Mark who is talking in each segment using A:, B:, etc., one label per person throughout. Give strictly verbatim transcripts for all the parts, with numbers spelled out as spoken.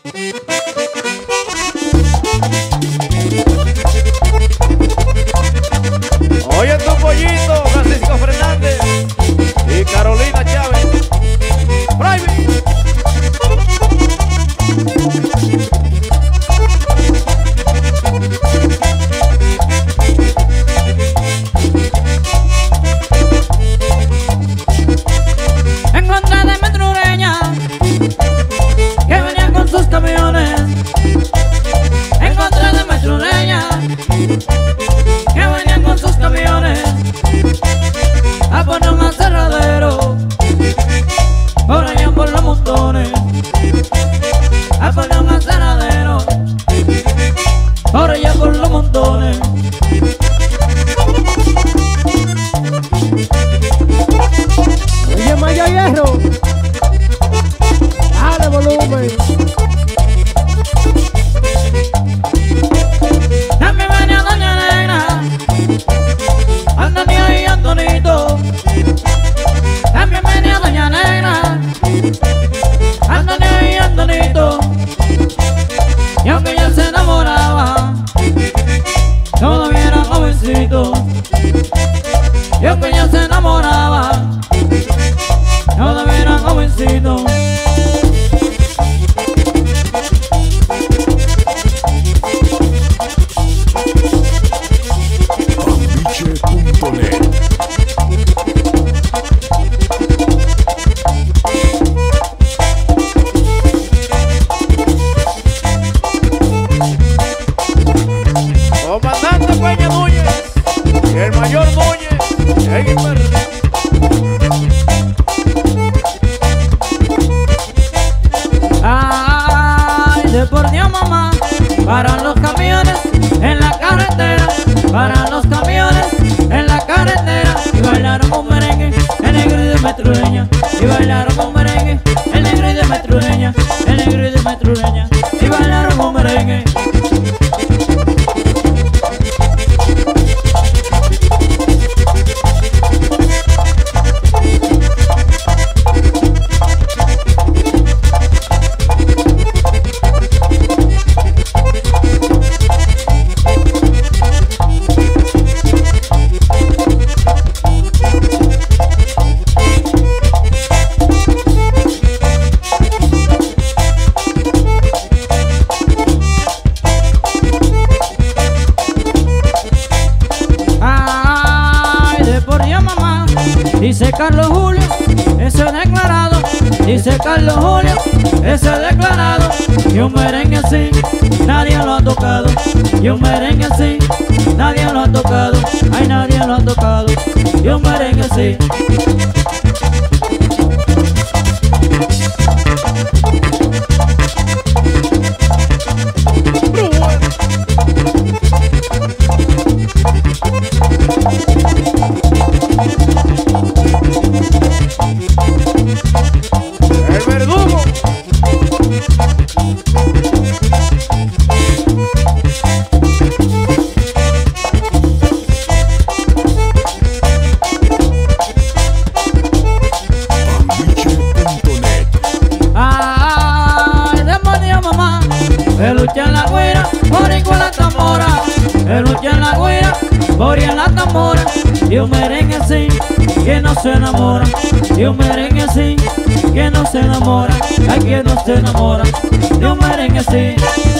A: Oye tu pollito, Francisco Fernández y Carolina Chávez. Private.
B: Encontré de Metrureña que venía con sus camiones. Encontré de Metrureña que venían con sus camiones a poner un aserradero por allá por los montones, a poner un aserradero por allá por los montones.
C: Oye, Maya Hierro, dale volumen.
B: También venía Doña Negra, Antonio y Antonito. También venía Doña Negra, Antonio y Antonito. Y aunque ella se enamoraba, todavía era jovencito. Y aunque ella se enamoraba, todavía era jovencito.
D: Ambiche punto net.
A: Comandante Peña Núñez y el mayor Núñez en el verde.
B: Ay, de por Dios, mamá, para los camiones en la carretera, para los camiones en la carretera. Y bailaron un merengue, el negro y de Metrureña. Y bailaron un merengue, el negro y de Metrureña. El negro y de Metrureña. Y bailaron un merengue. Dice Carlos Julio, ese declarado. Dice Carlos Julio, ese declarado. Y un merengue así, nadie lo ha tocado. Y un merengue así, nadie lo ha tocado. Ay, nadie lo ha tocado. Y un merengue así.
A: El verdugo.
D: Ambiche punto net.
B: Ay, demonio, mamá, que lucha en la guira, por igual la tambora. Que lucha en la guira, por igual la tambora. Y un merengue así, que no se enamora. Y un merengue así, que no se enamora. Ay, que no se enamora. Y un merengue así.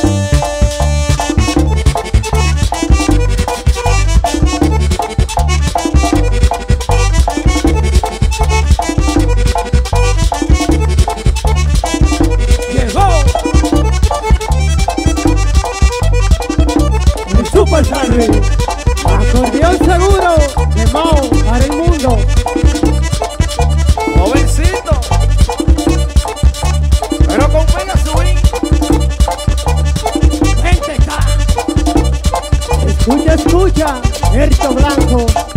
C: Llegó el Super Henry, acordeón seguro de Mao para el mundo.
A: Jovencito, pero con Mega Swing.
C: Vente acá. Escucha, escucha, Erto Blanco.